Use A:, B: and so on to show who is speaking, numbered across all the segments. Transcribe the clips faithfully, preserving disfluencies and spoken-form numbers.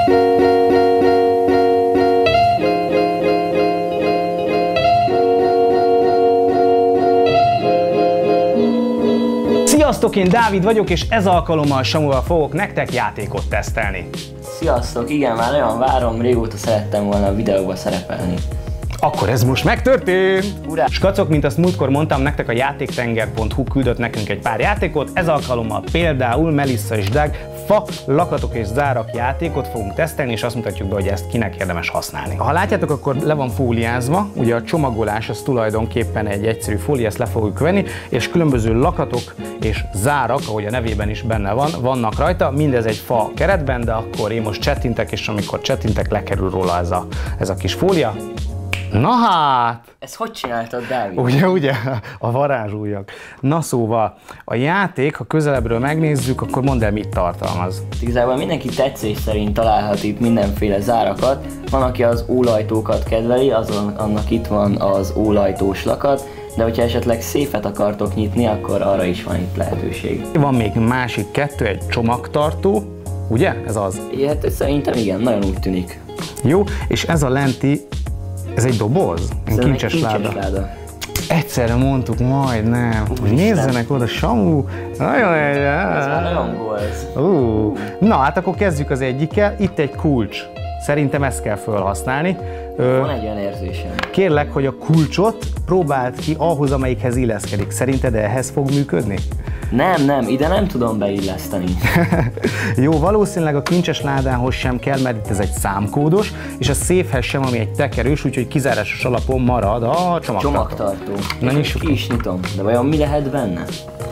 A: Sziasztok, én Dávid vagyok, és ez alkalommal Samuval fogok nektek játékot tesztelni.
B: Sziasztok, igen, már nagyon várom, régóta szerettem volna a videóba szerepelni.
A: Akkor ez most megtörtént!
B: Urá!
A: Skacok, mint azt múltkor mondtam, nektek a játéktenger pont hu küldött nekünk egy pár játékot, ez alkalommal például Melissa és Doug fa, lakatok és zárak játékot fogunk tesztelni, és azt mutatjuk be, hogy ezt kinek érdemes használni. Ha látjátok, akkor le van fóliázva, ugye a csomagolás az tulajdonképpen egy egyszerű fólia, ezt le fogjuk venni, és különböző lakatok és zárak, ahogy a nevében is benne van, vannak rajta, mindez egy fa keretben, de akkor én most csettintek, és amikor csettintek, lekerül róla ez a, ez a kis fólia. Na hát!
B: Ezt hogy csináltad, Dávid?
A: Ugye, ugye? A varázsúlyok. Na szóval, a játék, ha közelebbről megnézzük, akkor mondd el, mit tartalmaz.
B: Igazából mindenki tetszés szerint találhat itt mindenféle zárakat. Van, aki az ólajtókat kedveli, azon, annak itt van az ólajtós lakat, de hogyha esetleg széfet akartok nyitni, akkor arra is van itt lehetőség.
A: Van még másik kettő, egy csomagtartó, ugye? Ez az?
B: Hát szerintem igen, nagyon úgy tűnik.
A: Jó, és ez a lenti, ez egy doboz? Egy kincses,
B: kincses
A: láda.
B: láda.
A: Egyszerre mondtuk, majdnem.
B: Úristen.
A: Nézzenek oda, Samu! Nagyon egy...
B: Ez már nagyon volt.
A: Uh. Na hát akkor kezdjük az egyikkel. Itt egy kulcs. Szerintem ezt kell felhasználni.
B: Van egy olyan érzésem.
A: Kérlek, hogy a kulcsot próbáld ki ahhoz, amelyikhez illeszkedik. Szerinted ehhez fog működni?
B: Nem, nem, ide nem tudom beilleszteni.
A: Jó, valószínűleg a kincses ládához sem kell, mert itt ez egy számkódos, és a széfhez sem, ami egy tekerős, úgyhogy kizárásos alapon marad a csomagtartó.
B: Csomagtartó.
A: Na, nyissuk.
B: Ki is nyitom, de vajon mi lehet benne?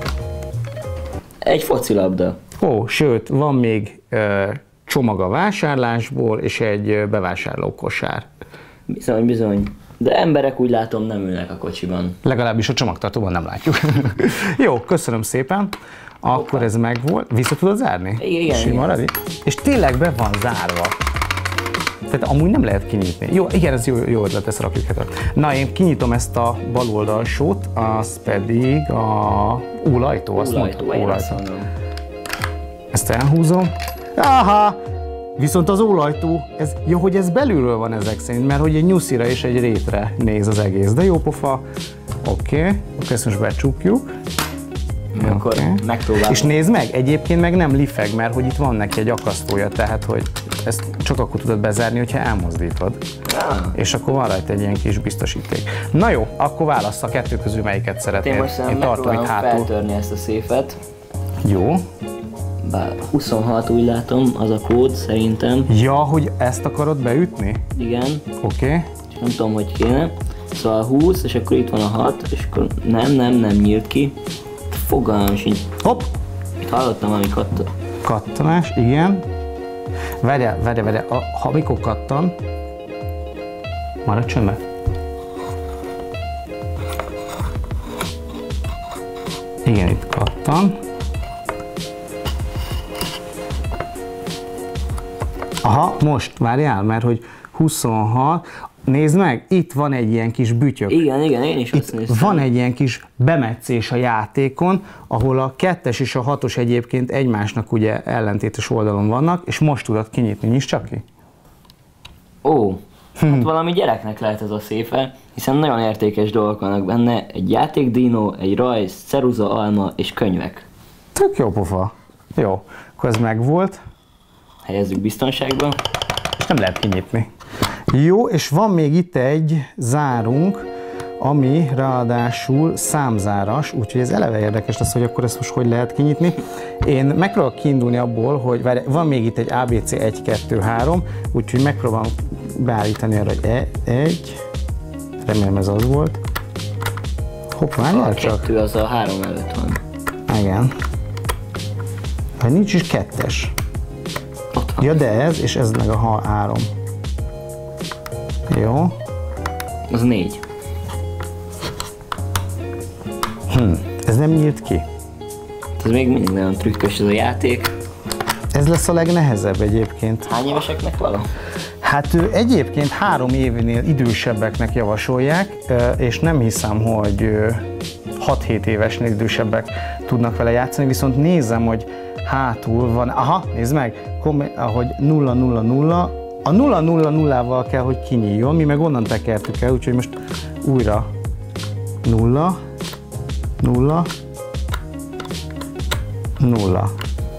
B: Egy focilabda.
A: Ó, sőt, van még ö, csomag a vásárlásból, és egy ö, bevásárlókosár.
B: Bizony, bizony. De emberek úgy látom nem ülnek a kocsiban.
A: Legalábbis a csomagtartóban nem látjuk. Jó, köszönöm szépen. Akkor Hoppá. Ez megvolt. Vissza tudod zárni?
B: Igen,
A: Sima
B: igen.
A: És tényleg be van zárva. Tehát amúgy nem lehet kinyitni. Jó, igen, ez jó, jó ötlet, ezt rakjuk hát. Na, én kinyitom ezt a bal oldalsót, az pedig a ólajtó. Azt
B: Ólajtó,
A: mondtam,
B: ólajtó.
A: Ezt elhúzom. Aha! Viszont az ólajtó, ez, jó, hogy ez belülről van ezek szerint, mert hogy egy nyuszira és egy rétre néz az egész, de jó pofa. Oké, okay. Akkor ezt most becsukjuk.
B: Akkor okay. Megpróbálom.
A: És nézd meg, egyébként meg nem lifeg, mert hogy itt van neki egy akasztója, tehát hogy ezt csak akkor tudod bezárni, hogyha elmozdítod.
B: Ah.
A: És akkor van rajta egy ilyen kis biztosíték. Na jó, akkor válassza a kettő közül melyiket szeretnél.
B: Én most
A: Én tartom itt hátul.
B: feltörni ezt a széfet.
A: Jó.
B: Bár huszonhat úgy látom, az a kód szerintem.
A: Ja, hogy ezt akarod beütni?
B: Igen.
A: Oké. Okay.
B: Nem tudom, hogy kéne. Szóval húsz, és akkor itt van a hat, és akkor nem, nem, nem nyílt ki. Fogalmam sincs.
A: Hopp!
B: Itt hallottam valami katta.
A: Kattanás, igen. Várjál, várjál, várjál. A, ha mikor kattan, maradj csöndben. Igen, itt kattan. Aha, most, várjál, mert hogy huszonhat, nézd meg, itt van egy ilyen kis bütyök.
B: Igen, igen, én is azt néztem.
A: Van egy ilyen kis bemetszés a játékon, ahol a kettes és a hatos egyébként egymásnak ugye ellentétes oldalon vannak, és most tudod kinyitni, nyisd csak ki.
B: Ó, hát valami gyereknek lehet ez a széfe, hiszen nagyon értékes dolgok vannak benne, egy játékdínó, egy rajz, ceruza, alma és könyvek.
A: Tök jó pofa. Jó, akkor ez megvolt.
B: Helyezzük biztonságba.
A: És nem lehet kinyitni. Jó, és van még itt egy zárunk, ami ráadásul számzáras, úgyhogy ez eleve érdekes lesz, hogy akkor ezt most hogy lehet kinyitni. Én megpróbálok kiindulni abból, hogy várj, van még itt egy á bé cé egy, kettő, három, úgyhogy megpróbálom beállítani arra, hogy e, egy, remélem ez az volt. Hopp, várjál csak.
B: A kettő az a három előtt van.
A: Igen. Vagy nincs is kettes.
B: Ott van.
A: Ja, de ez, és ez meg a három. Jó.
B: Az négy.
A: Hm, ez nem nyílt ki.
B: Ez még mindig nagyon trükkös ez a játék.
A: Ez lesz a legnehezebb egyébként.
B: Hány éveseknek való?
A: Hát ő egyébként három évnél idősebbeknek javasolják, és nem hiszem, hogy hat-hét évesnél idősebbek tudnak vele játszani, viszont nézem, hogy hátul van, aha, nézd meg, Kom- ahogy nulla nulla nulla, a nulla nulla nullával kell, hogy kinyíljon, mi meg onnan tekertük el, úgyhogy most újra nulla, nulla, nulla.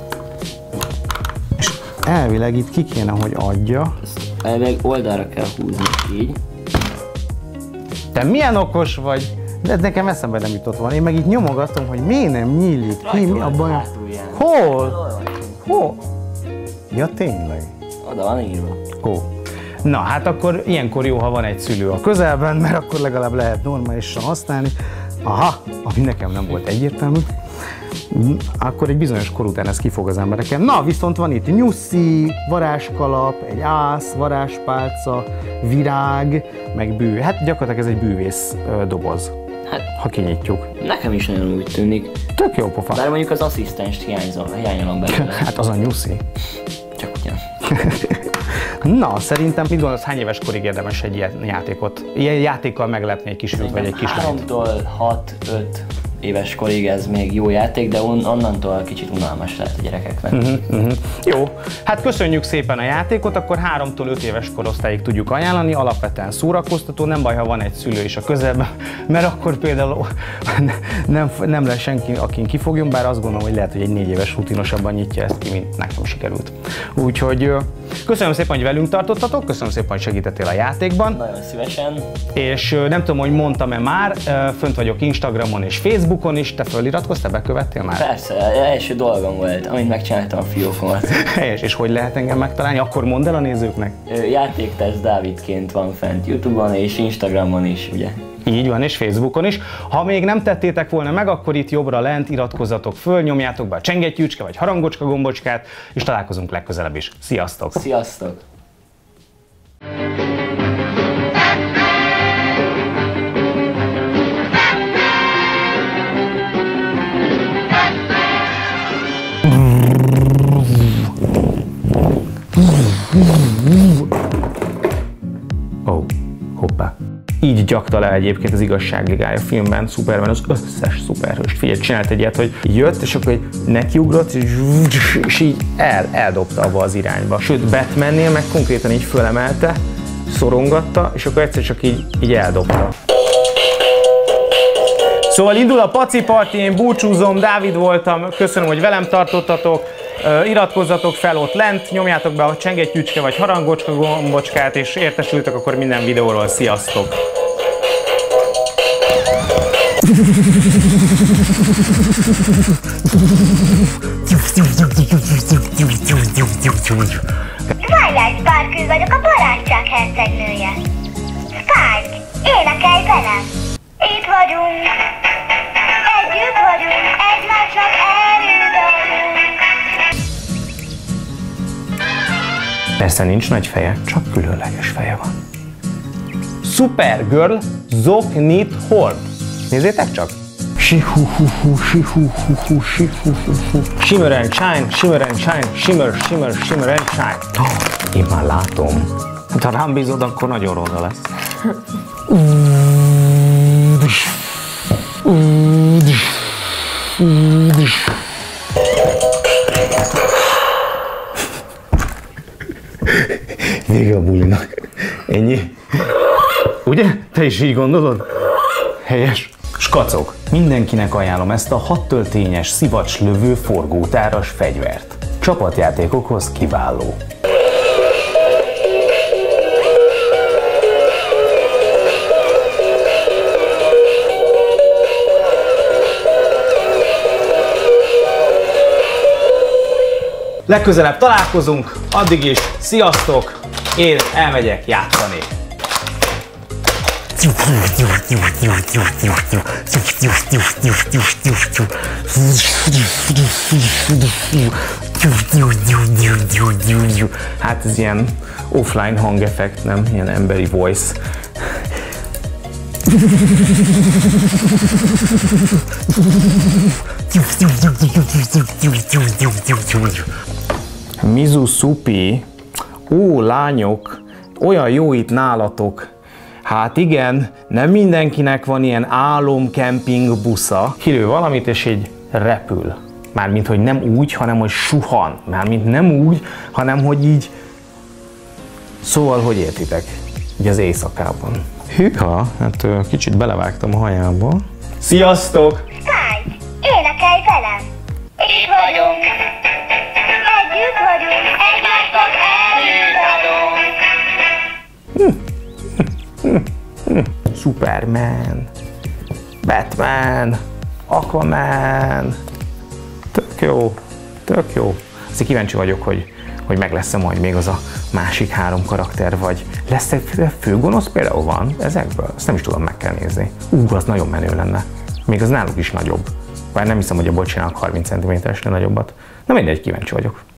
A: És elvileg itt ki kéne, hogy adja.
B: Elvileg oldalra kell húzni, így.
A: Te milyen okos vagy? De nekem eszembe nem jutott volna. Én meg itt nyomogatom, hogy miért nem nyílik ki, mi a baj? Hol? Hol? Ja, tényleg?
B: Oda van írva.
A: Ó. Na, hát akkor ilyenkor jó, ha van egy szülő a közelben, mert akkor legalább lehet normálisan használni. Aha, ami nekem nem volt egyértelmű. Akkor egy bizonyos kor után ez kifog az embereken. Na, viszont van itt nyuszi, varázskalap, egy ász, varázspálca, virág, meg bű. Hát gyakorlatilag ez egy bűvész doboz,
B: Hát,
A: ha kinyitjuk.
B: nekem is nagyon úgy tűnik.
A: Tök jó pofa.
B: Bár mondjuk az asszisztenst hiányzom, hiányolom belőle.
A: Hát az a nyuszi.
B: Csak ugyan.
A: Na, szerintem mit gondolsz, hány éves korig érdemes egy ilyen játékot? Ilyen játékkal meglepni egy kisfiút vagy egy kislányt?
B: háromtól hat-öt éves korig ez még jó játék, de on onnantól kicsit unalmas lehet a gyerekeknek.
A: Uh-huh, uh-huh. Jó, hát köszönjük szépen a játékot, akkor háromtól öt éves korosztályig tudjuk ajánlani, alapvetően szórakoztató, nem baj, ha van egy szülő is a közelben, mert akkor például nem, nem lesz senki, akin kifogjon, bár azt gondolom, hogy lehet, hogy egy négy éves rutinosabban nyitja ezt ki, mint nekem sikerült. Úgyhogy köszönöm szépen, hogy velünk tartottatok, köszönöm szépen, hogy segítettél a játékban.
B: Nagyon szívesen.
A: És nem tudom, hogy mondtam-e már, fönt vagyok Instagramon és Facebookon is, te föliratkoztál, bekövettél már?
B: Persze, első dolgom volt, amint megcsináltam a fiókomat.
A: Helyes, és hogy lehet engem megtalálni? Akkor mondd el a nézőknek.
B: Játéktesz Dávidként van fent YouTube-on és Instagramon is, ugye?
A: Így van, és Facebookon is. Ha még nem tettétek volna meg, akkor itt jobbra lent iratkozzatok föl, nyomjátok be a csengettyűcske vagy harangocska gombocskát, és találkozunk legközelebb is. Sziasztok!
B: Sziasztok!
A: Ó, hoppá. Így gyakta le egyébként az Igazságligája filmben Superman az összes szuperhőst. Figyelj, csinált egy ilyet, hogy jött, és akkor nekiugrott, és így el, eldobta abba az irányba. Sőt, Batmannél meg konkrétan így fölemelte, szorongatta, és akkor egyszer csak így, így eldobta. Szóval indul a Paci Party, én búcsúzom, Dávid voltam, köszönöm, hogy velem tartottatok. Uh, iratkozzatok fel ott lent, nyomjátok be a csengettyűcske vagy harangocska gombocskát, és értesültek akkor minden videóról. Sziasztok!
C: Twilight Sparkle vagyok, a barátság hercegnője. Spike, énekelj velem! Itt vagyunk, együtt vagyunk, egymásnak erőt adunk.
A: Persze nincs nagy feje, csak különleges feje van. Supergirl Zoknit Horn. Nézzétek csak! Shimmer and shine, shimmer and shine, shimmer, shimmer, shimmer and shine. Oh, én már látom. Hát, ha rám bízod, akkor nagyon ronda lesz. Vége a bulinak. Ennyi. Ugye? Te is így gondolod? Helyes. Skacok, mindenkinek ajánlom ezt a hat töltényes, szivacslövő forgótáras fegyvert. Csapatjátékokhoz kiváló. Legközelebb találkozunk, addig is sziasztok, én elmegyek játszani. Hát ez ilyen offline hangeffekt, nem? Ilyen emberi voice. Mizu Supi, ó lányok, olyan jó itt nálatok. Hát igen, nem mindenkinek van ilyen álomkemping busza. Kilő valamit és így repül. Mármint, hogy nem úgy, hanem hogy suhan. Mármint nem úgy, hanem hogy így... Szóval, hogy értitek? Így az éjszakában. Hűha, hát kicsit belevágtam a hajába. Sziasztok!
C: Spike, énekelj velem! Itt vagyunk! Együtt vagyunk! Egymásnak elmondom!
A: Superman, Batman, Aquaman. Tök jó, tök jó. Azért kíváncsi vagyok, hogy, hogy meg lesz-e majd még az a másik három karakter, vagy lesz egy főgonosz például van ezekből? Ezt nem is tudom, meg kell nézni. Ú, az nagyon menő lenne. Még az náluk is nagyobb. Bár nem hiszem, hogy a bot csinálnak harminc centiméteresnél nagyobbat. Na mindegy, kíváncsi vagyok.